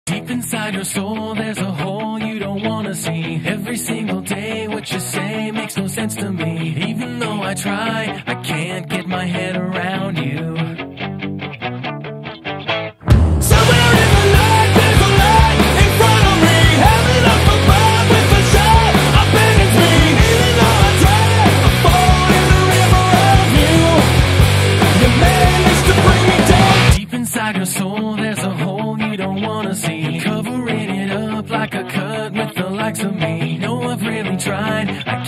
Deep inside your soul, there's a hole you don't wanna see. Every single day, what you say makes no sense to me. Even though I try, I can't get my head around you. Somewhere in the night, there's a light in front of me. Heaven up above with a shot abandons me. Even though I try, I fall in the river of you. You managed to bring me down. Deep inside your soul, there's a hole you don't wanna see. Covering it up like a cut with the likes of me. No, I've really tried. I